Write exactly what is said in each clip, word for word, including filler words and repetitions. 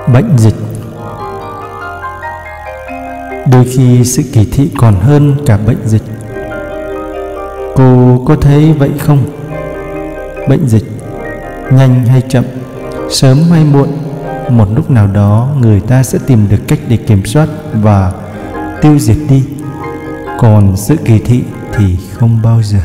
Bệnh dịch. Đôi khi sự kỳ thị còn hơn cả bệnh dịch. Cô có thấy vậy không? Bệnh dịch, nhanh hay chậm, sớm hay muộn, một lúc nào đó người ta sẽ tìm được cách để kiểm soát và tiêu diệt đi. Còn sự kỳ thị thì không bao giờ.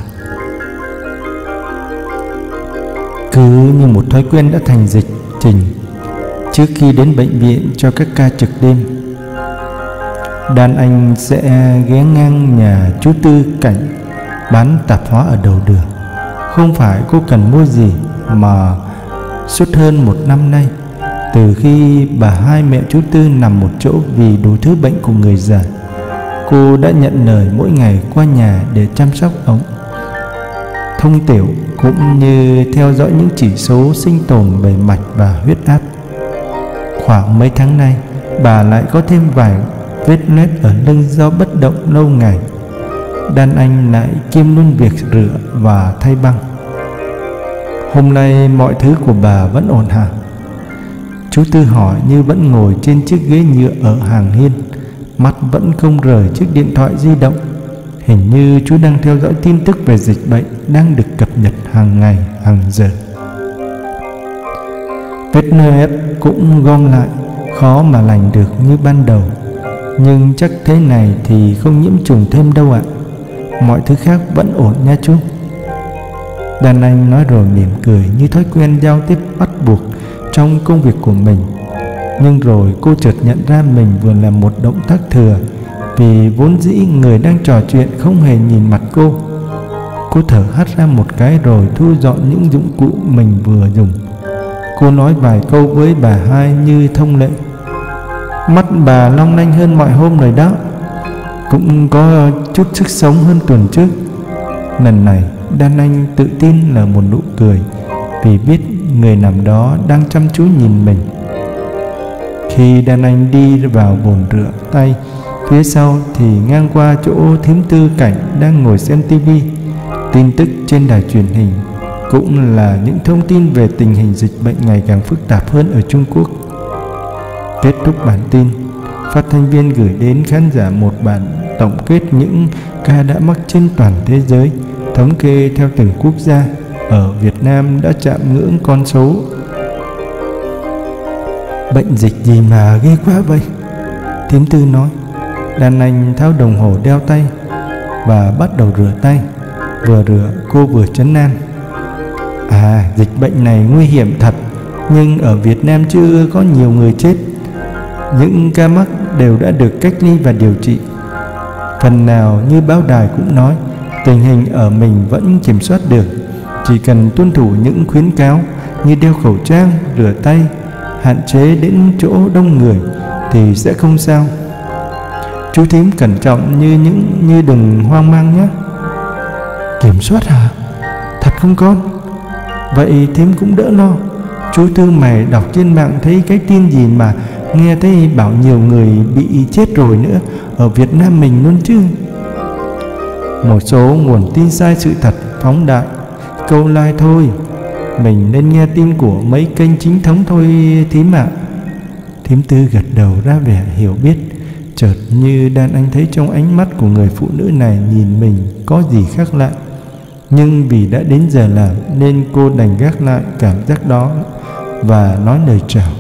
Cứ như một thói quen đã thành dịch trình trước khi đến bệnh viện cho các ca trực đêm, đàn anh sẽ ghé ngang nhà chú Tư Cảnh bán tạp hóa ở đầu đường. Không phải cô cần mua gì, mà suốt hơn một năm nay, từ khi bà hai mẹ chú Tư nằm một chỗ vì đủ thứ bệnh của người già, cô đã nhận lời mỗi ngày qua nhà để chăm sóc ông, thông tiểu cũng như theo dõi những chỉ số sinh tồn bề mạch và huyết áp. Khoảng mấy tháng nay, bà lại có thêm vài vết loét ở lưng do bất động lâu ngày. Đàn anh lại kiêm luôn việc rửa và thay băng. Hôm nay mọi thứ của bà vẫn ổn hả? Chú Tư hỏi như vẫn ngồi trên chiếc ghế nhựa ở hàng hiên, mắt vẫn không rời chiếc điện thoại di động. Hình như chú đang theo dõi tin tức về dịch bệnh đang được cập nhật hàng ngày, hàng giờ. Vết loét cũng gom lại, khó mà lành được như ban đầu. Nhưng chắc thế này thì không nhiễm trùng thêm đâu ạ. Mọi thứ khác vẫn ổn nha chú. Đàn anh nói rồi mỉm cười như thói quen giao tiếp bắt buộc trong công việc của mình. Nhưng rồi cô chợt nhận ra mình vừa làm một động tác thừa, vì vốn dĩ người đang trò chuyện không hề nhìn mặt cô. Cô thở hắt ra một cái rồi thu dọn những dụng cụ mình vừa dùng. Cô nói vài câu với bà hai như thông lệ. Mắt bà long lanh hơn mọi hôm rồi đó, cũng có chút sức sống hơn tuần trước. Lần này đàn anh tự tin là một nụ cười, vì biết người nằm đó đang chăm chú nhìn mình. Khi đàn anh đi vào bồn rửa tay phía sau thì ngang qua chỗ thím Tư Cảnh đang ngồi xem tivi. Tin tức trên đài truyền hình cũng là những thông tin về tình hình dịch bệnh ngày càng phức tạp hơn ở Trung Quốc. Kết thúc bản tin, phát thanh viên gửi đến khán giả một bản tổng kết những ca đã mắc trên toàn thế giới, thống kê theo từng quốc gia. Ở Việt Nam đã chạm ngưỡng con số. Bệnh dịch gì mà ghê quá vậy? Thím Tư nói. Đàn anh tháo đồng hồ đeo tay và bắt đầu rửa tay. Vừa rửa cô vừa trấn an. À, dịch bệnh này nguy hiểm thật, nhưng ở Việt Nam chưa có nhiều người chết. Những ca mắc đều đã được cách ly và điều trị. Phần nào như báo đài cũng nói, tình hình ở mình vẫn kiểm soát được. Chỉ cần tuân thủ những khuyến cáo như đeo khẩu trang, rửa tay, hạn chế đến chỗ đông người thì sẽ không sao. Chú thím cẩn trọng như những như đừng hoang mang nhé. Kiểm soát hả? Thật không con? Vậy thím cũng đỡ lo. Chú Tư mày đọc trên mạng thấy cái tin gì mà nghe thấy bảo nhiều người bị chết rồi nữa, ở Việt Nam mình luôn chứ. Một số nguồn tin sai sự thật, phóng đại, câu like thôi. Mình nên nghe tin của mấy kênh chính thống thôi thím ạ. Thím Tư gật đầu ra vẻ hiểu biết. Chợt như đàn anh thấy trong ánh mắt của người phụ nữ này nhìn mình có gì khác lạ. Nhưng vì đã đến giờ làm nên cô đành gác lại cảm giác đó và nói lời chào.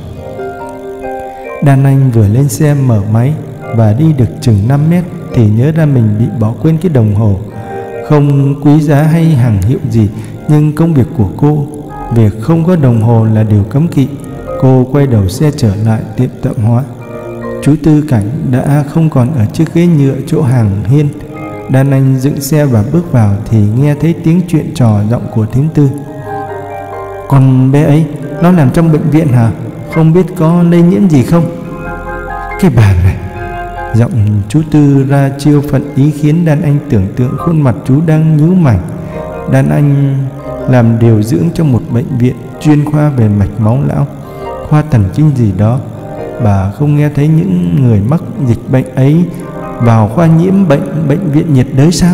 Đàn anh vừa lên xe mở máy và đi được chừng năm mét thì nhớ ra mình bị bỏ quên cái đồng hồ. Không quý giá hay hàng hiệu gì, nhưng công việc của cô, việc không có đồng hồ là điều cấm kỵ. Cô quay đầu xe trở lại tiệm tạp hóa. Chú Tư Cảnh đã không còn ở chiếc ghế nhựa chỗ hàng hiên. Đàn anh dựng xe và bước vào thì nghe thấy tiếng chuyện trò giọng của thím Tư. Còn bé ấy, nó làm trong bệnh viện hả? Không biết có lây nhiễm gì không? Cái bà này. Giọng chú Tư ra chiêu phận ý khiến đàn anh tưởng tượng khuôn mặt chú đang nhíu mày. Đàn anh làm điều dưỡng trong một bệnh viện chuyên khoa về mạch máu não, khoa thần kinh gì đó. Bà không nghe thấy những người mắc dịch bệnh ấy vào khoa nhiễm bệnh bệnh viện nhiệt đới sao?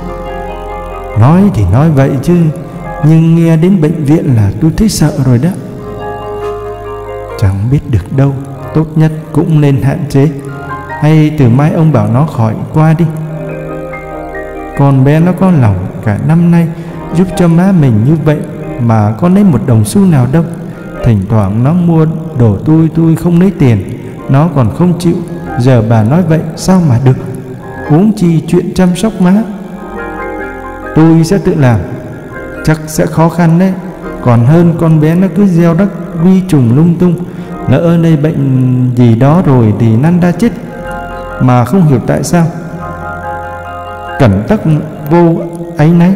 Nói thì nói vậy chứ, nhưng nghe đến bệnh viện là tôi thấy sợ rồi đó. Chẳng biết được đâu, tốt nhất cũng nên hạn chế. Hay từ mai ông bảo nó khỏi qua đi. Con bé nó có lòng cả năm nay giúp cho má mình như vậy mà có lấy một đồng xu nào đâu. Thỉnh thoảng nó mua đồ tôi tôi không lấy tiền, nó còn không chịu. Giờ bà nói vậy sao mà được. Huống chi chuyện chăm sóc má. Tôi sẽ tự làm. Chắc sẽ khó khăn đấy. Còn hơn con bé nó cứ gieo rắc vi trùng lung tung. Lỡ đây bệnh gì đó rồi thì năn ra chết. Mà không hiểu tại sao. Cẩn tắc vô áy náy.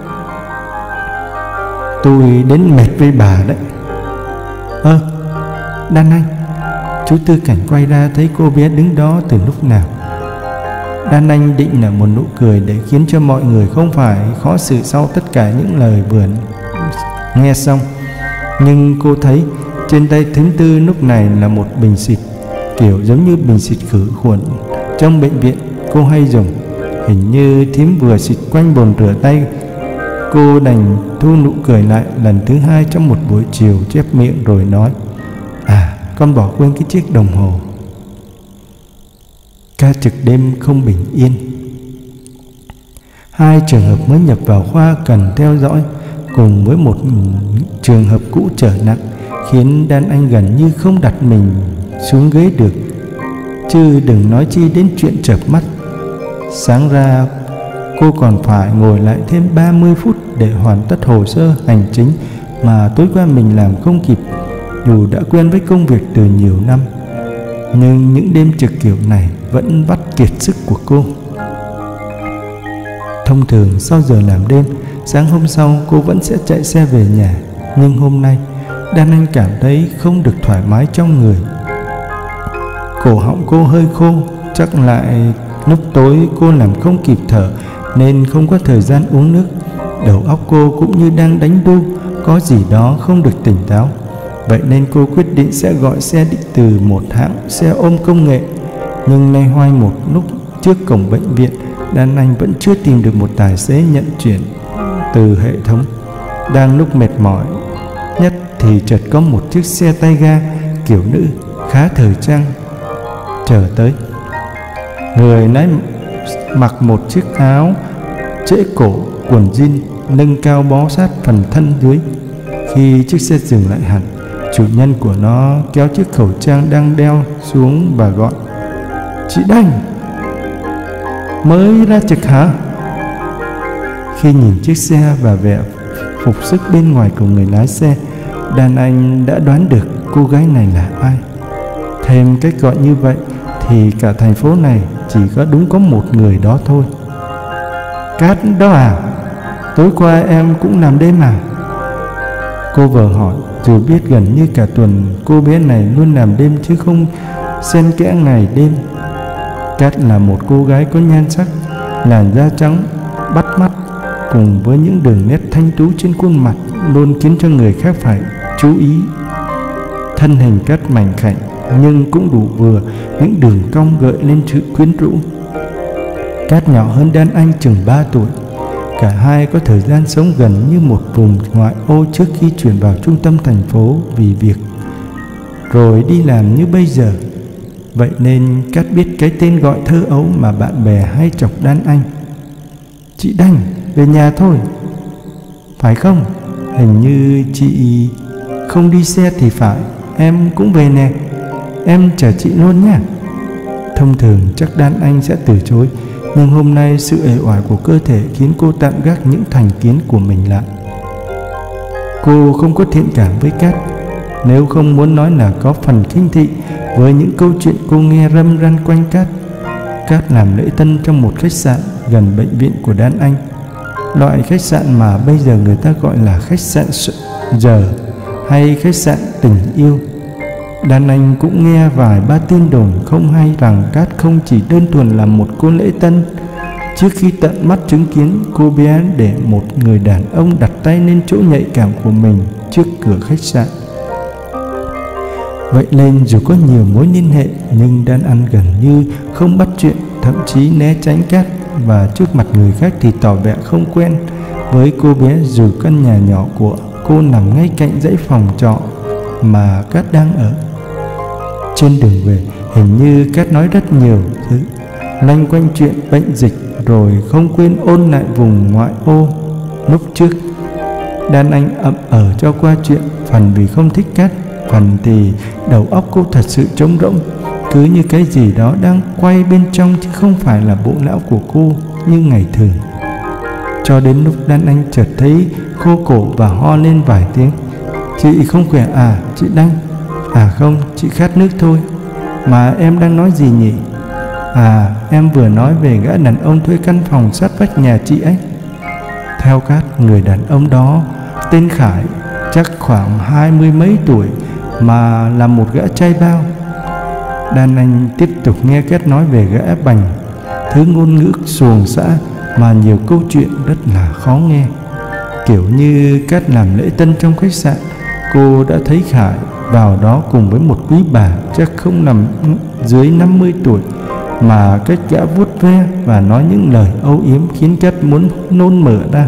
Tôi đến mệt với bà đấy. Ơ, Đan Anh. Chú Tư Cảnh quay ra thấy cô bé đứng đó từ lúc nào. Đan Anh định là một nụ cười để khiến cho mọi người không phải khó xử sau tất cả những lời vừa nghe xong. Nhưng cô thấy trên tay thím Tư lúc này là một bình xịt, kiểu giống như bình xịt khử khuẩn trong bệnh viện cô hay dùng. Hình như thím vừa xịt quanh bồn rửa tay. Cô đành thu nụ cười lại lần thứ hai trong một buổi chiều, chép miệng rồi nói: À, con bỏ quên cái chiếc đồng hồ. Ca trực đêm không bình yên. Hai trường hợp mới nhập vào khoa cần theo dõi, cùng với một trường hợp cũ trở nặng, khiến Đan Anh gần như không đặt mình xuống ghế được, chứ đừng nói chi đến chuyện chợp mắt. Sáng ra cô còn phải ngồi lại thêm ba mươi phút để hoàn tất hồ sơ hành chính mà tối qua mình làm không kịp, dù đã quen với công việc từ nhiều năm. Nhưng những đêm trực kiểu này vẫn vắt kiệt sức của cô. Thông thường sau giờ làm đêm, sáng hôm sau cô vẫn sẽ chạy xe về nhà. Nhưng hôm nay Đan Anh cảm thấy không được thoải mái trong người. Cổ họng cô hơi khô, chắc lại lúc tối cô làm không kịp thở nên không có thời gian uống nước. Đầu óc cô cũng như đang đánh đu, có gì đó không được tỉnh táo. Vậy nên cô quyết định sẽ gọi xe đi từ một hãng xe ôm công nghệ. Nhưng nay hoài một lúc trước cổng bệnh viện, Đan Anh vẫn chưa tìm được một tài xế nhận chuyển từ hệ thống. Đang lúc mệt mỏi nhất thì chợt có một chiếc xe tay ga kiểu nữ khá thời trang chờ tới. Người lái mặc một chiếc áo trễ cổ, quần jean nâng cao bó sát phần thân dưới. Khi chiếc xe dừng lại hẳn, chủ nhân của nó kéo chiếc khẩu trang đang đeo xuống và gọi: Chị Đanh, mới ra trực hả? Khi nhìn chiếc xe và vẻ phục sức bên ngoài của người lái xe, Đan Anh đã đoán được cô gái này là ai. Thêm cách gọi như vậy thì cả thành phố này chỉ có đúng có một người đó thôi. Cát đó à? Tối qua em cũng làm đêm à? Cô vợ hỏi, dù biết gần như cả tuần cô bé này luôn làm đêm chứ không xen kẽ ngày đêm. Cát là một cô gái có nhan sắc, làn da trắng, bắt mắt, cùng với những đường nét thanh tú trên khuôn mặt luôn khiến cho người khác phải chú ý. Thân hình Cát mảnh khảnh nhưng cũng đủ vừa, những đường cong gợi lên sự quyến rũ. Cát nhỏ hơn Đan Anh chừng ba tuổi. Cả hai có thời gian sống gần như một vùng ngoại ô trước khi chuyển vào trung tâm thành phố vì việc, rồi đi làm như bây giờ. Vậy nên Cát biết cái tên gọi thơ ấu mà bạn bè hay chọc Đan Anh: Chị Đanh, về nhà thôi. Phải không? Hình như chị không đi xe thì phải. Em cũng về nè, em chở chị luôn nha. Thông thường chắc Đan Anh sẽ từ chối, nhưng hôm nay sự uể oải của cơ thể khiến cô tạm gác những thành kiến của mình lại. Cô không có thiện cảm với Cát, nếu không muốn nói là có phần khinh thị với những câu chuyện cô nghe râm ran quanh Cát. Cát làm lễ tân trong một khách sạn gần bệnh viện của Đan Anh, loại khách sạn mà bây giờ người ta gọi là khách sạn giờ hay khách sạn tình yêu. Đan Anh cũng nghe vài ba tin đồn không hay rằng Cát không chỉ đơn thuần là một cô lễ tân. Trước khi tận mắt chứng kiến cô bé để một người đàn ông đặt tay lên chỗ nhạy cảm của mình trước cửa khách sạn. Vậy nên dù có nhiều mối liên hệ, nhưng Đan Anh gần như không bắt chuyện, thậm chí né tránh Cát, và trước mặt người khác thì tỏ vẻ không quen với cô bé, dù căn nhà nhỏ của cô nằm ngay cạnh dãy phòng trọ mà Cát đang ở. Trên đường về, hình như Cát nói rất nhiều thứ loanh quanh chuyện bệnh dịch, rồi không quên ôn lại vùng ngoại ô lúc trước. Đàn Anh ậm ở cho qua chuyện, phần vì không thích Cát, phần thì đầu óc cô thật sự trống rỗng, cứ như cái gì đó đang quay bên trong chứ không phải là bộ não của cô như ngày thường. Cho đến lúc Đan Anh chợt thấy khô cổ và ho lên vài tiếng. Chị không khỏe à chị Đăng? À không, chị khát nước thôi. Mà em đang nói gì nhỉ? À, em vừa nói về gã đàn ông thuê căn phòng sát vách nhà chị ấy. Theo Cát, người đàn ông đó tên Khải, chắc khoảng hai mươi mấy tuổi, mà là một gã trai bao. Đan Anh tiếp tục nghe Cát nói về gã Bành, thứ ngôn ngữ xuồng xã mà nhiều câu chuyện rất là khó nghe. Kiểu như Cát làm lễ tân trong khách sạn, cô đã thấy Khải vào đó cùng với một quý bà chắc không nằm dưới năm mươi tuổi, mà cách gã vuốt ve và nói những lời âu yếm khiến Cát muốn nôn mửa ra.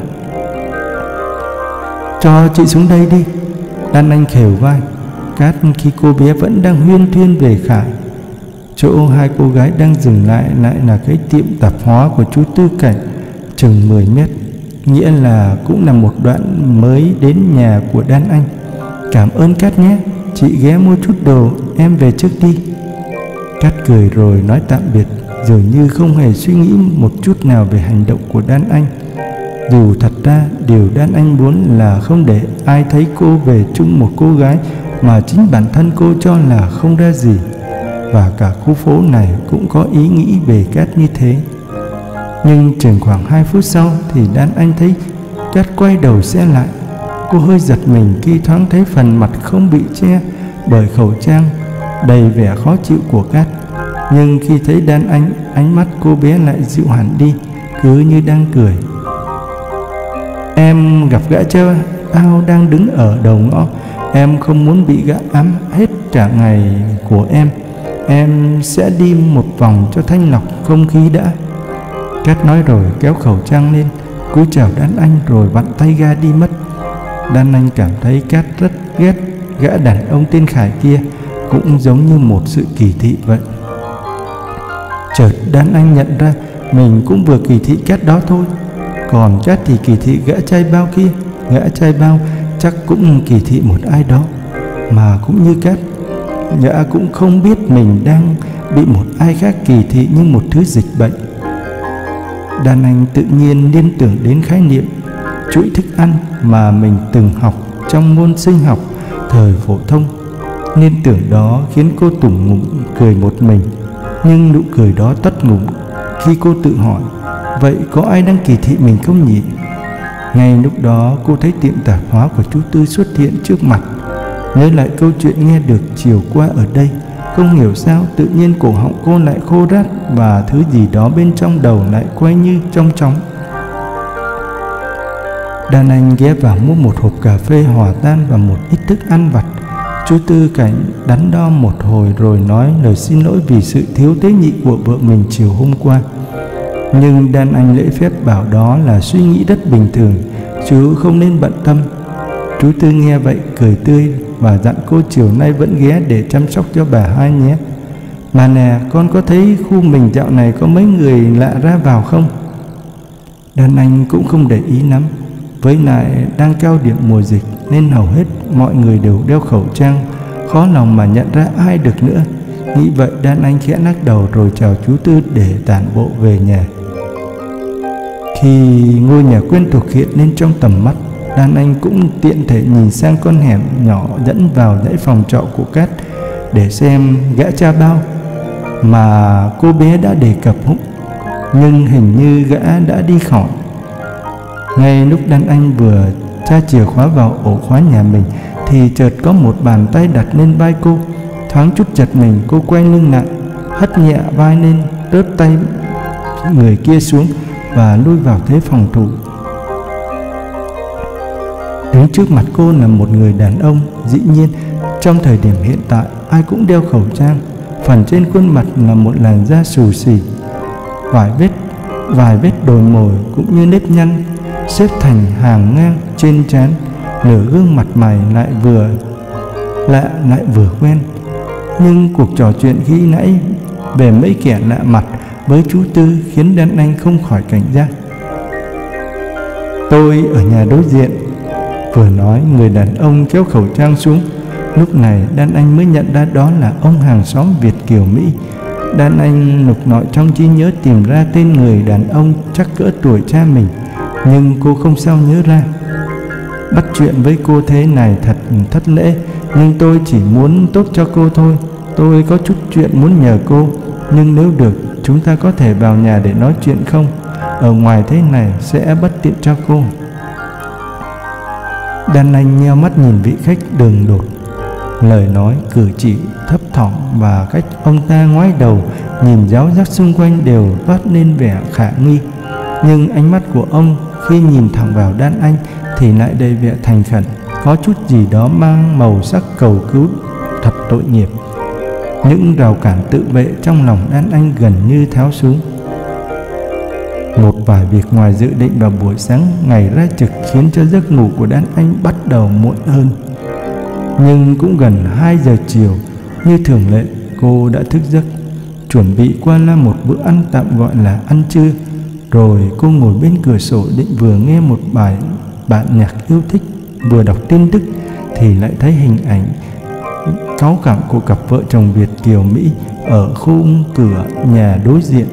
Cho chị xuống đây đi, Đan Anh khều vai Cát khi cô bé vẫn đang huyên thuyên về Khải. Chỗ hai cô gái đang dừng lại lại là cái tiệm tạp hóa của chú Tư Cảnh, chừng mười mét, nghĩa là cũng là một đoạn mới đến nhà của Đan Anh. Cảm ơn Cát nhé, chị ghé mua chút đồ, em về trước đi. Cát cười rồi nói tạm biệt, dường như không hề suy nghĩ một chút nào về hành động của Đan Anh. Dù thật ra điều Đan Anh muốn là không để ai thấy cô về chung một cô gái mà chính bản thân cô cho là không ra gì, và cả khu phố này cũng có ý nghĩ về Cát như thế. Nhưng chừng khoảng hai phút sau thì Đan Anh thấy Cát quay đầu xe lại. Cô hơi giật mình khi thoáng thấy phần mặt không bị che bởi khẩu trang đầy vẻ khó chịu của Cát. Nhưng khi thấy Đan Anh, ánh mắt cô bé lại dịu hẳn đi, cứ như đang cười. Em gặp gã chơi bao đang đứng ở đầu ngõ, em không muốn bị gã ám hết cả ngày của em. Em sẽ đi một vòng cho thanh lọc không khí đã. Cát nói rồi kéo khẩu trang lên, cúi chào Đan Anh rồi vặn tay ga đi mất. Đan Anh cảm thấy Cát rất ghét gã đàn ông tên Khải kia, cũng giống như một sự kỳ thị vậy. Chợt Đan Anh nhận ra mình cũng vừa kỳ thị Cát đó thôi. Còn Cát thì kỳ thị gã trai bao kia. Gã trai bao chắc cũng kỳ thị một ai đó, mà cũng như Cát, gã cũng không biết mình đang bị một ai khác kỳ thị như một thứ dịch bệnh. Đan Anh tự nhiên liên tưởng đến khái niệm chuỗi thức ăn mà mình từng học trong môn sinh học thời phổ thông. Liên tưởng đó khiến cô tủm ngụm cười một mình, nhưng nụ cười đó tắt ngụm khi cô tự hỏi, vậy có ai đang kỳ thị mình không nhỉ? Ngay lúc đó cô thấy tiệm tạp hóa của chú Tư xuất hiện trước mặt. Nhớ lại câu chuyện nghe được chiều qua ở đây, không hiểu sao tự nhiên cổ họng cô lại khô rát, và thứ gì đó bên trong đầu lại quay như trong chóng. Đan Anh ghé vào mua một hộp cà phê hòa tan và một ít thức ăn vặt. Chú Tư Cảnh đắn đo một hồi rồi nói lời xin lỗi vì sự thiếu tế nhị của vợ mình chiều hôm qua. Nhưng Đan Anh lễ phép bảo đó là suy nghĩ rất bình thường, chú không nên bận tâm. Chú Tư nghe vậy cười tươi và dặn cô chiều nay vẫn ghé để chăm sóc cho bà hai nhé. Mà nè, con có thấy khu mình dạo này có mấy người lạ ra vào không? Đan Anh cũng không để ý lắm, với lại đang cao điểm mùa dịch nên hầu hết mọi người đều đeo khẩu trang, khó lòng mà nhận ra ai được nữa. Nghĩ vậy Đan Anh khẽ lắc đầu rồi chào chú Tư để tản bộ về nhà. Khi ngôi nhà quen thuộc hiện lên trong tầm mắt, Đan Anh cũng tiện thể nhìn sang con hẻm nhỏ dẫn vào dãy phòng trọ của Cát để xem gã cha bao mà cô bé đã đề cập, nhưng hình như gã đã đi khỏi. Ngay lúc Đan Anh vừa tra chìa khóa vào ổ khóa nhà mình thì chợt có một bàn tay đặt lên vai cô. Thoáng chút giật mình, cô quay lưng lại, hất nhẹ vai lên, tớt tay người kia xuống và lui vào thế phòng thủ. Đứng trước mặt cô là một người đàn ông. Dĩ nhiên trong thời điểm hiện tại ai cũng đeo khẩu trang. Phần trên khuôn mặt là một làn da xù xì, vài vết vài vết đồi mồi cũng như nếp nhăn xếp thành hàng ngang trên trán. Nửa gương mặt mày lại vừa lạ lại vừa quen, Nhưng cuộc trò chuyện khi nãy về mấy kẻ lạ mặt với chú Tư khiến đàn anh không khỏi cảnh giác. Tôi ở nhà đối diện. Vừa nói, người đàn ông kéo khẩu trang xuống. Lúc này đàn anh mới nhận ra đó là ông hàng xóm Việt kiều Mỹ. Đàn anh lục lọi trong trí nhớ tìm ra tên người đàn ông chắc cỡ tuổi cha mình, nhưng cô không sao nhớ ra. Bắt chuyện với cô thế này thật thất lễ, nhưng tôi chỉ muốn tốt cho cô thôi. Tôi có chút chuyện muốn nhờ cô, nhưng nếu được, chúng ta có thể vào nhà để nói chuyện không? Ở ngoài thế này sẽ bất tiện cho cô. Đàn anh nheo mắt nhìn vị khách đường đột. Lời nói, cử chỉ thấp thỏm và cách ông ta ngoái đầu nhìn giáo giác xung quanh đều toát lên vẻ khả nghi. Nhưng ánh mắt của ông khi nhìn thẳng vào đàn anh thì lại đầy vẻ thành khẩn, có chút gì đó mang màu sắc cầu cứu thật tội nghiệp. Những rào cản tự vệ trong lòng đàn anh gần như tháo xuống. Một vài việc ngoài dự định vào buổi sáng ngày ra trực khiến cho giấc ngủ của đàn anh bắt đầu muộn hơn. Nhưng cũng gần hai giờ chiều, như thường lệ, cô đã thức giấc, chuẩn bị qua làm một bữa ăn tạm gọi là ăn trưa. Rồi cô ngồi bên cửa sổ định vừa nghe một bài bản nhạc yêu thích, vừa đọc tin tức, thì lại thấy hình ảnh cáu gằn của cặp vợ chồng Việt kiều Mỹ ở khung cửa nhà đối diện.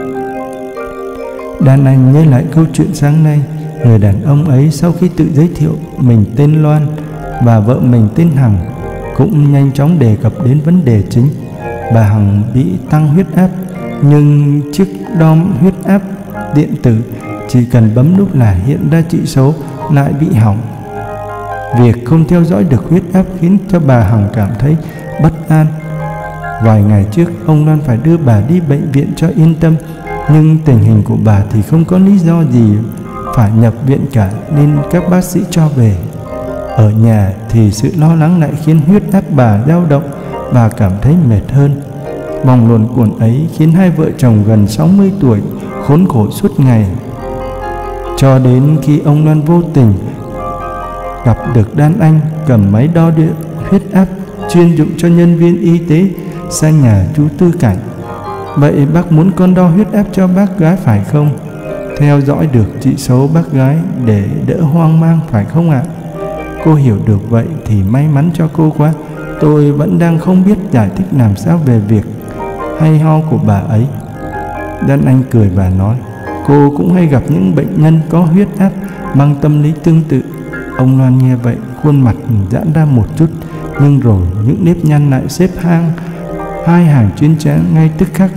Đàn anh nhớ lại câu chuyện sáng nay. Người đàn ông ấy sau khi tự giới thiệu mình tên Loan và vợ mình tên Hằng, cũng nhanh chóng đề cập đến vấn đề chính. Bà Hằng bị tăng huyết áp, nhưng chiếc đo huyết áp điện tử chỉ cần bấm nút là hiện ra chỉ số lại bị hỏng. Việc không theo dõi được huyết áp khiến cho bà Hằng cảm thấy bất an. Vài ngày trước, ông Loan phải đưa bà đi bệnh viện cho yên tâm, nhưng tình hình của bà thì không có lý do gì phải nhập viện cả, nên các bác sĩ cho về. Ở nhà thì sự lo lắng lại khiến huyết áp bà dao động, bà cảm thấy mệt hơn. Vòng luẩn quẩn ấy khiến hai vợ chồng gần sáu mươi tuổi khốn khổ suốt ngày. Cho đến khi ông Loan vô tình gặp được đàn anh cầm máy đo điện huyết áp chuyên dụng cho nhân viên y tế sang nhà chú Tư Cảnh. Vậy bác muốn con đo huyết áp cho bác gái phải không? Theo dõi được chỉ số bác gái để đỡ hoang mang phải không ạ? Cô hiểu được vậy thì may mắn cho cô quá. Tôi vẫn đang không biết giải thích làm sao về việc hay ho của bà ấy. Đàn anh cười và nói, cô cũng hay gặp những bệnh nhân có huyết áp mang tâm lý tương tự. Ông Loan nghe vậy, khuôn mặt giãn ra một chút, nhưng rồi những nếp nhăn lại xếp hang hai hàng chuyên trán ngay tức khắc.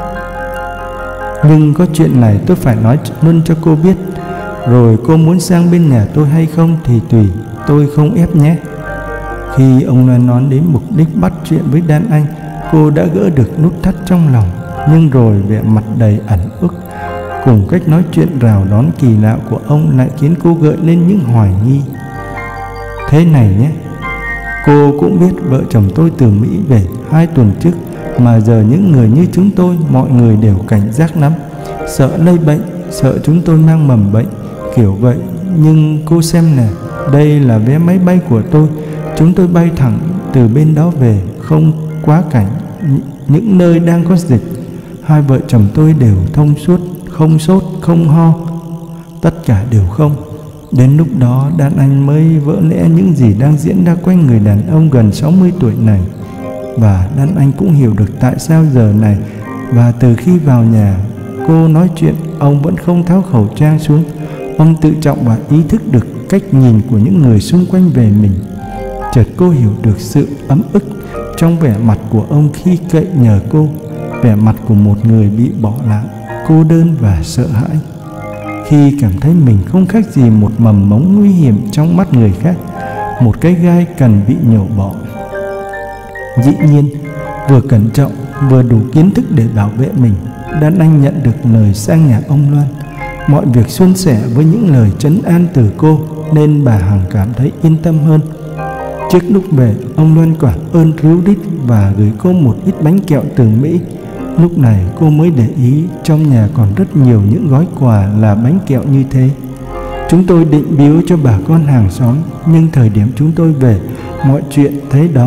Nhưng có chuyện này tôi phải nói luôn cho cô biết. Rồi cô muốn sang bên nhà tôi hay không thì tùy, tôi không ép nhé. Khi ông Loan nói đến mục đích bắt chuyện với đàn anh, cô đã gỡ được nút thắt trong lòng. Nhưng rồi vẻ mặt đầy ẩn ức cùng cách nói chuyện rào đón kỳ lạ của ông lại khiến cô gợi lên những hoài nghi. Thế này nhé, cô cũng biết vợ chồng tôi từ Mỹ về hai tuần trước, mà giờ những người như chúng tôi, mọi người đều cảnh giác lắm, sợ lây bệnh, sợ chúng tôi mang mầm bệnh, kiểu vậy. Nhưng cô xem nè, đây là vé máy bay của tôi, chúng tôi bay thẳng từ bên đó về, không quá cảnh những nơi đang có dịch. Hai vợ chồng tôi đều thông suốt, không sốt, không ho, tất cả đều không. Đến lúc đó đàn anh mới vỡ lẽ những gì đang diễn ra quanh người đàn ông gần sáu mươi tuổi này. Và đàn anh cũng hiểu được tại sao giờ này và từ khi vào nhà cô nói chuyện, ông vẫn không tháo khẩu trang xuống. Ông tự trọng và ý thức được cách nhìn của những người xung quanh về mình. Chợt cô hiểu được sự ấm ức trong vẻ mặt của ông khi cậy nhờ cô, vẻ mặt của một người bị bỏ lại, cô đơn và sợ hãi, khi cảm thấy mình không khác gì một mầm mống nguy hiểm trong mắt người khác, một cái gai cần bị nhổ bỏ. Dĩ nhiên, vừa cẩn trọng vừa đủ kiến thức để bảo vệ mình, đàn anh nhận được lời sang nhà ông Loan. Mọi việc suôn sẻ với những lời trấn an từ cô, nên bà Hằng cảm thấy yên tâm hơn. Trước lúc về, ông Loan cảm ơn ríu rít và gửi cô một ít bánh kẹo từ Mỹ. Lúc này cô mới để ý trong nhà còn rất nhiều những gói quà là bánh kẹo như thế. Chúng tôi định biếu cho bà con hàng xóm, nhưng thời điểm chúng tôi về, mọi chuyện thế đó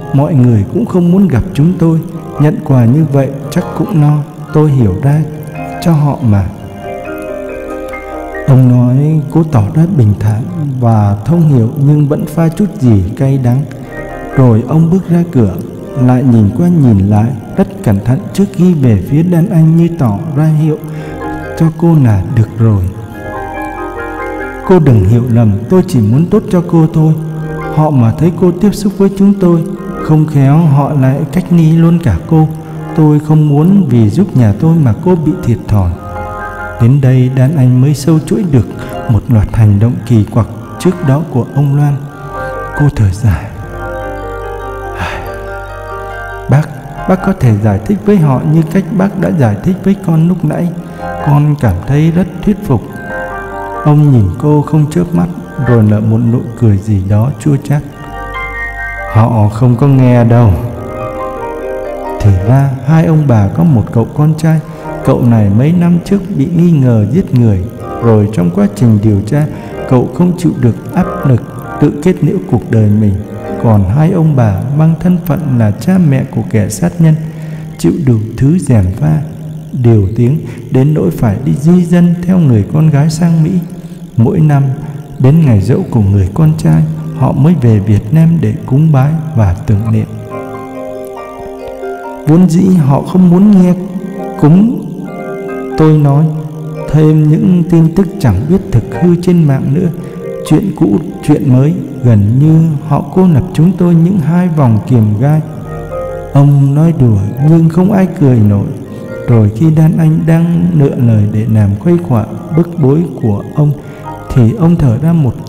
mọi người cũng không muốn gặp chúng tôi. Nhận quà như vậy chắc cũng no, tôi hiểu ra cho họ mà. Ông nói cố tỏ ra bình thản và thông hiểu nhưng vẫn pha chút gì cay đắng. Rồi ông bước ra cửa, lại nhìn qua nhìn lại rất cẩn thận trước khi về phía đàn anh, như tỏ ra hiệu cho cô là được rồi. Cô đừng hiểu lầm, tôi chỉ muốn tốt cho cô thôi. Họ mà thấy cô tiếp xúc với chúng tôi, không khéo họ lại cách ly luôn cả cô. Tôi không muốn vì giúp nhà tôi mà cô bị thiệt thòi. Đến đây đàn anh mới sâu chuỗi được một loạt hành động kỳ quặc trước đó của ông Loan. Cô thở dài. Bác, bác có thể giải thích với họ như cách bác đã giải thích với con lúc nãy. Con cảm thấy rất thuyết phục. Ông nhìn cô không chớp mắt, rồi nở một nụ cười gì đó chua chát. Họ không có nghe đâu. Thì ra hai ông bà có một cậu con trai. Cậu này mấy năm trước bị nghi ngờ giết người. Rồi trong quá trình điều tra, cậu không chịu được áp lực, tự kết liễu cuộc đời mình. Còn hai ông bà mang thân phận là cha mẹ của kẻ sát nhân, chịu đủ thứ gièm pha, điều tiếng đến nỗi phải đi di dân theo người con gái sang Mỹ. Mỗi năm đến ngày giỗ của người con trai, họ mới về Việt Nam để cúng bái và tưởng niệm. Vốn dĩ họ không muốn nghe cúng tôi nói thêm những tin tức chẳng biết thực hư trên mạng nữa. Chuyện cũ, chuyện mới, gần như họ cô lập chúng tôi những hai vòng kiềm gai. Ông nói đùa nhưng không ai cười nổi. Rồi khi đàn anh đang lựa lời để làm khuây khỏa bức bối của ông, thì ông thở ra một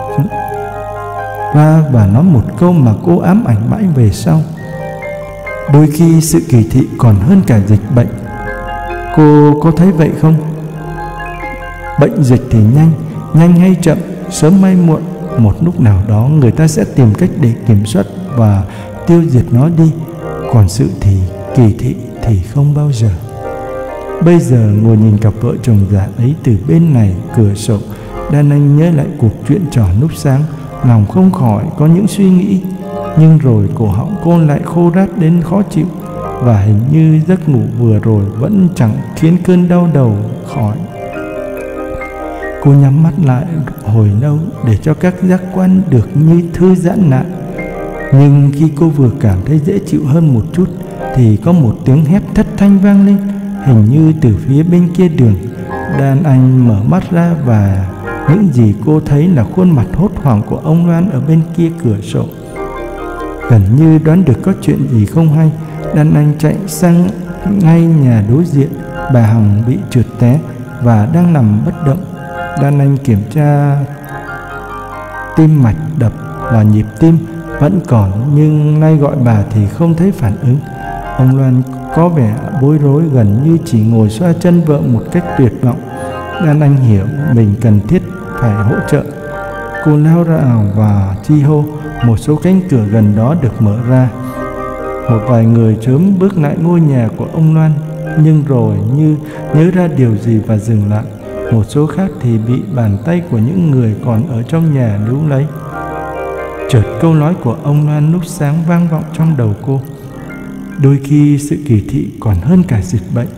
ra và nói một câu mà cô ám ảnh mãi về sau. Đôi khi sự kỳ thị còn hơn cả dịch bệnh. Cô có thấy vậy không? Bệnh dịch thì nhanh, nhanh hay chậm, sớm hay muộn, một lúc nào đó người ta sẽ tìm cách để kiểm soát và tiêu diệt nó đi. Còn sự thì kỳ thị thì không bao giờ. Bây giờ ngồi nhìn cặp vợ chồng già ấy từ bên này cửa sổ, đàn anh nhớ lại cuộc chuyện trò lúc sáng, lòng không khỏi có những suy nghĩ. Nhưng rồi cổ họng cô lại khô rát đến khó chịu, và hình như giấc ngủ vừa rồi vẫn chẳng khiến cơn đau đầu khỏi. Cô nhắm mắt lại hồi lâu để cho các giác quan được như thư giãn lại. Nhưng khi cô vừa cảm thấy dễ chịu hơn một chút, thì có một tiếng hét thất thanh vang lên, hình như từ phía bên kia đường. Đàn anh mở mắt ra và những gì cô thấy là khuôn mặt hốt hoảng của ông Loan ở bên kia cửa sổ. Gần như đoán được có chuyện gì không hay, đàn anh chạy sang ngay nhà đối diện. Bà Hằng bị trượt té và đang nằm bất động. Đàn anh kiểm tra tim mạch đập và nhịp tim vẫn còn, nhưng nay gọi bà thì không thấy phản ứng. Ông Loan có vẻ bối rối, gần như chỉ ngồi xoa chân vợ một cách tuyệt vọng. Đàn anh hiểu mình cần thiết phải hỗ trợ. Cô lao ra ảo và chi hô. Một số cánh cửa gần đó được mở ra. Một vài người chớm bước lại ngôi nhà của ông Loan, nhưng rồi như nhớ ra điều gì và dừng lại. Một số khác thì bị bàn tay của những người còn ở trong nhà níu lấy. Chợt câu nói của ông Loan lúc sáng vang vọng trong đầu cô. Đôi khi sự kỳ thị còn hơn cả dịch bệnh.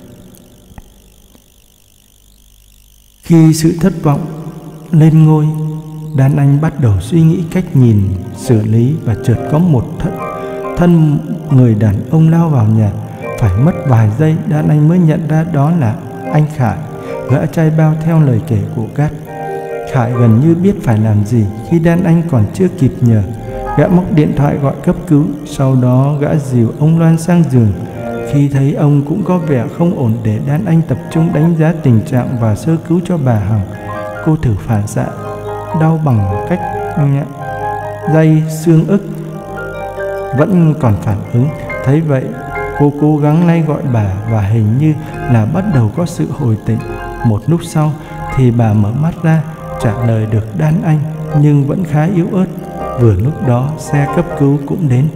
Khi sự thất vọng lên ngôi, đàn anh bắt đầu suy nghĩ cách nhìn, xử lý, và chợt có một thân, thân người đàn ông lao vào nhà. Phải mất vài giây đàn anh mới nhận ra đó là anh Khải, gã trai bao theo lời kể của Cát. Khải gần như biết phải làm gì khi đàn anh còn chưa kịp nhờ. Gã móc điện thoại gọi cấp cứu, sau đó gã dìu ông Loan sang giường. Khi thấy ông cũng có vẻ không ổn để đàn anh tập trung đánh giá tình trạng và sơ cứu cho bà Hằng. Cô thử phản xạ đau bằng cách dây xương ức vẫn còn phản ứng. Thấy vậy, cô cố gắng lay gọi bà và hình như là bắt đầu có sự hồi tỉnh. Một lúc sau thì bà mở mắt ra, trả lời được đàn anh nhưng vẫn khá yếu ớt. Vừa lúc đó xe cấp cứu cũng đến.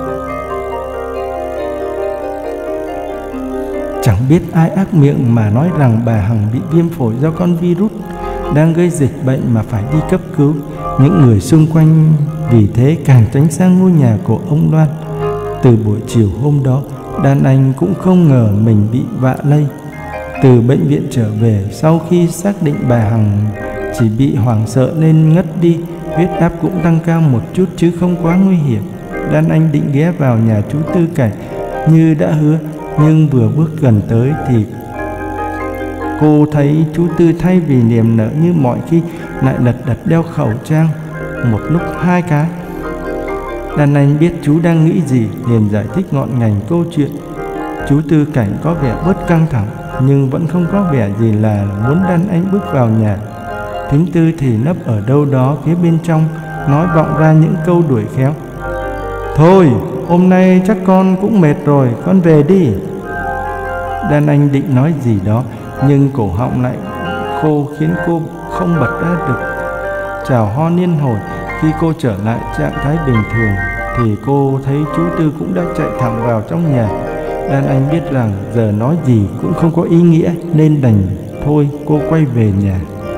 Chẳng biết ai ác miệng mà nói rằng bà Hằng bị viêm phổi do con virus đang gây dịch bệnh mà phải đi cấp cứu. Những người xung quanh vì thế càng tránh sang ngôi nhà của ông Loan. Từ buổi chiều hôm đó, đàn anh cũng không ngờ mình bị vạ lây. Từ bệnh viện trở về, sau khi xác định bà Hằng chỉ bị hoảng sợ nên ngất đi, huyết áp cũng tăng cao một chút chứ không quá nguy hiểm. Đàn anh định ghé vào nhà chú Tư Cảnh như đã hứa, nhưng vừa bước gần tới thì cô thấy chú Tư thay vì niềm nở như mọi khi lại lật đật đeo khẩu trang một lúc hai cái. Đàn anh biết chú đang nghĩ gì, liền giải thích ngọn ngành câu chuyện. Chú Tư Cảnh có vẻ bớt căng thẳng, nhưng vẫn không có vẻ gì là muốn đàn anh bước vào nhà. Thím Tư thì nấp ở đâu đó phía bên trong, nói vọng ra những câu đuổi khéo. Thôi, hôm nay chắc con cũng mệt rồi, con về đi. Đàn anh định nói gì đó, nhưng cổ họng lại khô khiến cô không bật ra được chào ho liên hồi. Khi cô trở lại trạng thái bình thường thì cô thấy chú Tư cũng đã chạy thẳng vào trong nhà. Đàn anh biết rằng giờ nói gì cũng không có ý nghĩa nên đành thôi cô quay về nhà.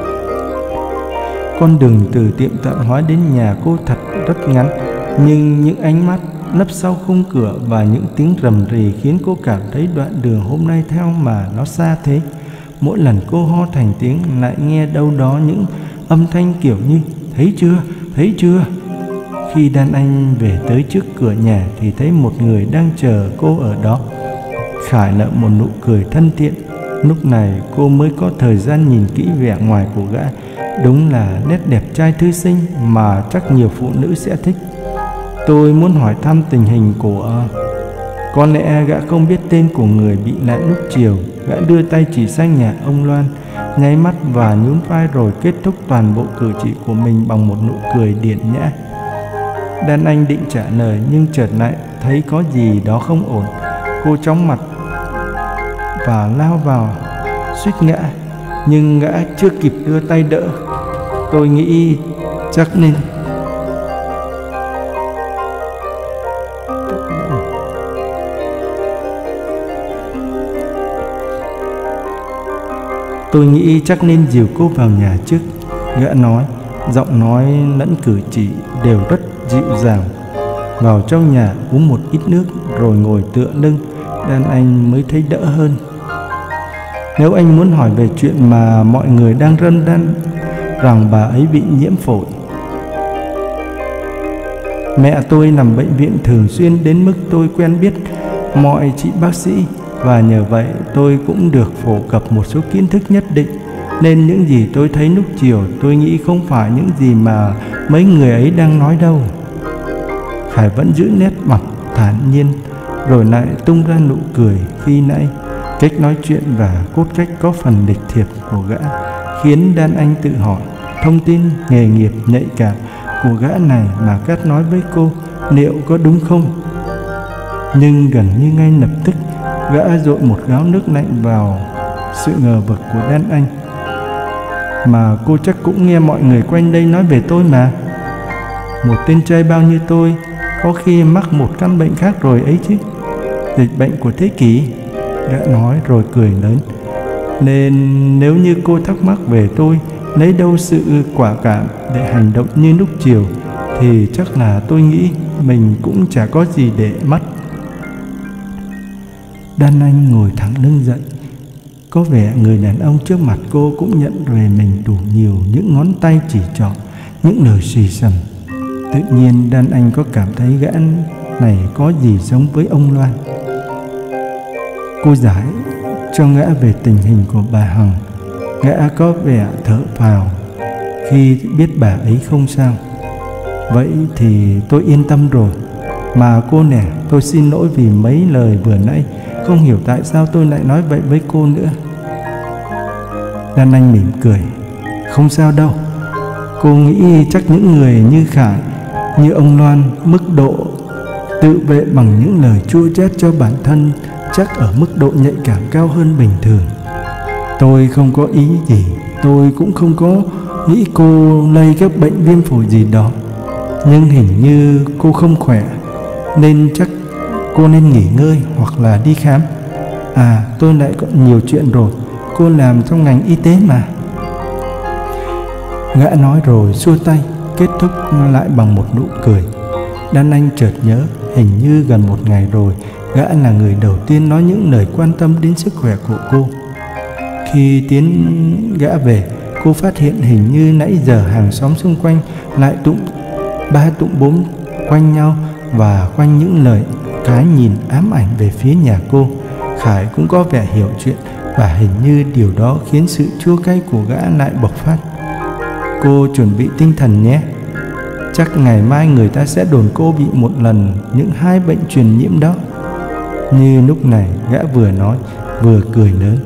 Con đường từ tiệm tạp hóa đến nhà cô thật rất ngắn, nhưng những ánh mắt nấp sau khung cửa và những tiếng rầm rì khiến cô cảm thấy đoạn đường hôm nay theo mà nó xa thế. Mỗi lần cô ho thành tiếng lại nghe đâu đó những âm thanh kiểu như thấy chưa, thấy chưa. Khi đàn anh về tới trước cửa nhà thì thấy một người đang chờ cô ở đó. Khải nở một nụ cười thân thiện. Lúc này cô mới có thời gian nhìn kỹ vẻ ngoài của gã. Đúng là nét đẹp trai thư sinh mà chắc nhiều phụ nữ sẽ thích. Tôi muốn hỏi thăm tình hình của... Có lẽ gã không biết tên của người bị nạn lúc chiều. Gã đưa tay chỉ sang nhà ông Loan, nháy mắt và nhún vai rồi kết thúc toàn bộ cử chỉ của mình bằng một nụ cười điển nhã. Đàn anh định trả lời nhưng chợt lại thấy có gì đó không ổn. Cô chóng mặt và lao vào suýt ngã, nhưng gã chưa kịp đưa tay đỡ. Tôi nghĩ chắc nên Tôi nghĩ chắc nên dìu cô vào nhà trước, gã nói, giọng nói lẫn cử chỉ đều rất dịu dàng. Vào trong nhà uống một ít nước rồi ngồi tựa lưng, đàn anh mới thấy đỡ hơn. Nếu anh muốn hỏi về chuyện mà mọi người đang râm ran rằng bà ấy bị nhiễm phổi, mẹ tôi nằm bệnh viện thường xuyên đến mức tôi quen biết mọi chị bác sĩ, và nhờ vậy tôi cũng được phổ cập một số kiến thức nhất định. Nên những gì tôi thấy lúc chiều tôi nghĩ không phải những gì mà mấy người ấy đang nói đâu. Khải vẫn giữ nét mặt thản nhiên, rồi lại tung ra nụ cười khi nãy. Cách nói chuyện và cốt cách có phần lịch thiệp của gã khiến đàn anh tự hỏi thông tin nghề nghiệp nhạy cảm của gã này mà Cát nói với cô liệu có đúng không. Nhưng gần như ngay lập tức gã dội một gáo nước lạnh vào sự ngờ vực của đàn anh. Mà cô chắc cũng nghe mọi người quanh đây nói về tôi mà. Một tên trai bao như tôi có khi mắc một căn bệnh khác rồi ấy chứ, dịch bệnh của thế kỷ, gã nói rồi cười lớn. Nên nếu như cô thắc mắc về tôi lấy đâu sự quả cảm để hành động như lúc chiều, thì chắc là tôi nghĩ mình cũng chả có gì để mất. Đan Anh ngồi thẳng lưng dậy. Có vẻ người đàn ông trước mặt cô cũng nhận về mình đủ nhiều những ngón tay chỉ trỏ, những lời xì xầm. Tự nhiên Đan Anh có cảm thấy gã này có gì giống với ông Loan. Cô giải cho gã về tình hình của bà Hằng. Gã có vẻ thở phào khi biết bà ấy không sao. Vậy thì tôi yên tâm rồi. Mà cô nè, tôi xin lỗi vì mấy lời vừa nãy. Không hiểu tại sao tôi lại nói vậy với cô nữa. Đan Anh mỉm cười. Không sao đâu. Cô nghĩ chắc những người như Khải, như ông Loan, mức độ tự vệ bằng những lời chua chát cho bản thân chắc ở mức độ nhạy cảm cao hơn bình thường. Tôi không có ý gì. Tôi cũng không có nghĩ cô lây các bệnh viêm phổi gì đó. Nhưng hình như cô không khỏe, nên chắc cô nên nghỉ ngơi hoặc là đi khám. À, tôi lại còn nhiều chuyện rồi. Cô làm trong ngành y tế mà. Gã nói rồi xua tay. kết thúc lại bằng một nụ cười. Đan Anh chợt nhớ, hình như gần một ngày rồi, gã là người đầu tiên nói những lời quan tâm đến sức khỏe của cô. Khi tiến gã về, cô phát hiện hình như nãy giờ hàng xóm xung quanh lại tụng ba tụng bốn quanh nhau và quanh những lời cái nhìn ám ảnh về phía nhà cô. Khải cũng có vẻ hiểu chuyện, và hình như điều đó khiến sự chua cay của gã lại bộc phát. Cô chuẩn bị tinh thần nhé. Chắc ngày mai người ta sẽ đồn cô bị một lần những hai bệnh truyền nhiễm đó. Như lúc này gã vừa nói vừa cười lớn.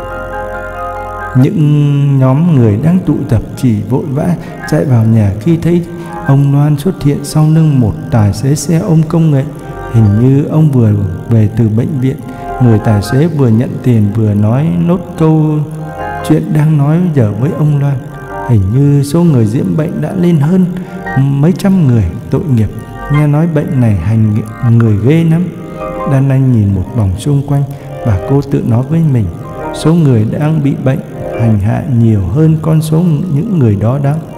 Những nhóm người đang tụ tập chỉ vội vã chạy vào nhà khi thấy ông Loan xuất hiện sau lưng một tài xế xe ôm công nghệ. Hình như ông vừa về từ bệnh viện. Người tài xế vừa nhận tiền vừa nói nốt câu chuyện đang nói dở với ông Loan. Hình như số người nhiễm bệnh đã lên hơn mấy trăm người. Tội nghiệp, nghe nói bệnh này hành người ghê lắm. Đan Anh nhìn một vòng xung quanh và cô tự nói với mình, số người đang bị bệnh hành hạ nhiều hơn con số những người đó đó.